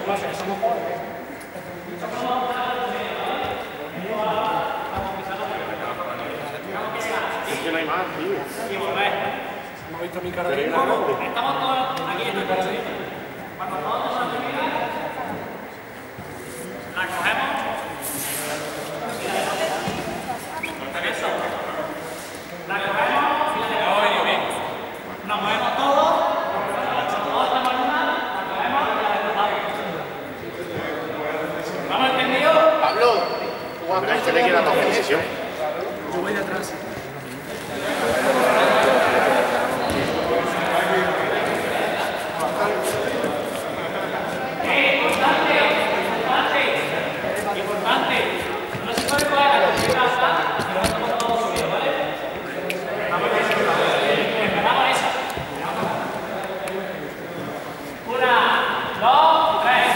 Es que no hay más, tío. ¿No has visto mi cara de incómodo? Estamos todos aquí en el coche. Cuando todos nos salpicamos, la cogemos. Eso. La cogemos y la dejamos. Bien. Nos movemos todos. Todos estamos en una. La cogemos y la dejamos. ¿Vamos entendido? Pablo, ¿cuándo se le queda toda decisión? Yo voy detrás. Importante. No se puede coger la cosita hasta y lo estamos todos subidos, ¿vale? Empezamos esa. 1, 2, 3.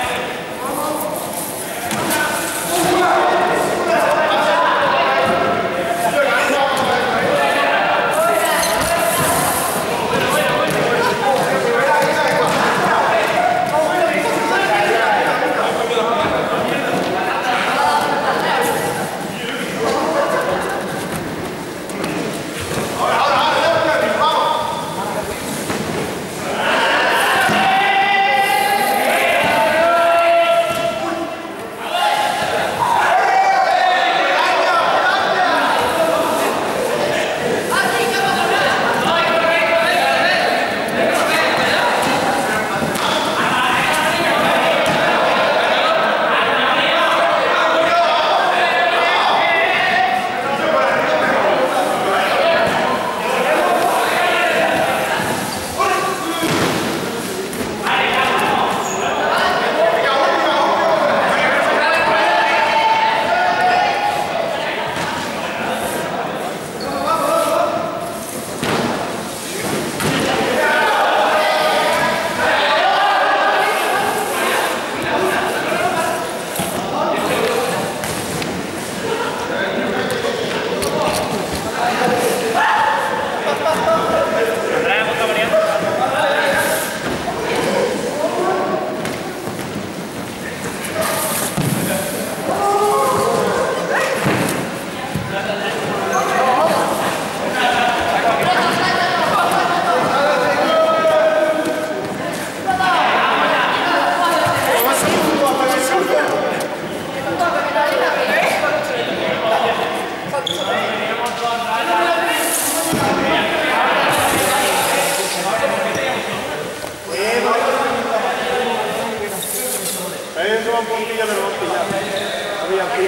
Eso va un poquillo de los ya. Había aquí.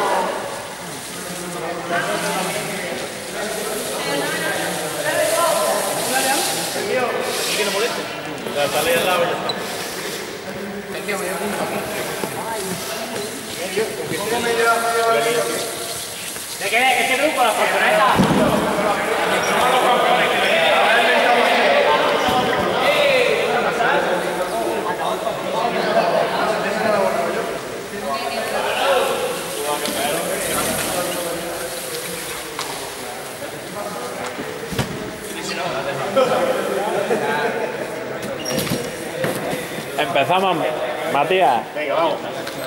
Que no moleste. La sale al lado y ya está. ¿De qué? ¿Qué truco? La fortuneta. Empezamos, Matías. Venga, vamos.